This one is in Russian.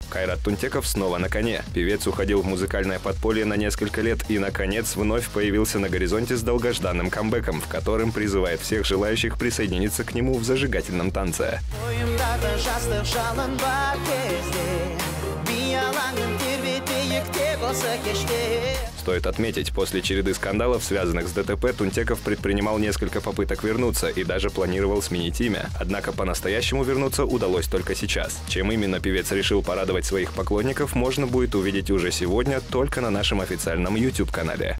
Кайрат Тунтеков снова на коне. Певец уходил в музыкальное подполье на несколько лет и, наконец, вновь появился на горизонте с долгожданным камбэком, в котором призывает всех желающих присоединиться к нему в зажигательном танце. Стоит отметить, после череды скандалов, связанных с ДТП, Тунтеков предпринимал несколько попыток вернуться и даже планировал сменить имя. Однако по-настоящему вернуться удалось только сейчас. Чем именно певец решил порадовать своих поклонников, можно будет увидеть уже сегодня только на нашем официальном YouTube-канале.